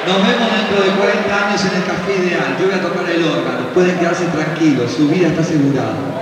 Nos vemos dentro de 40 años en el Café Ideal. Yo voy a tocar el órgano. Pueden quedarse tranquilos, su vida está asegurada.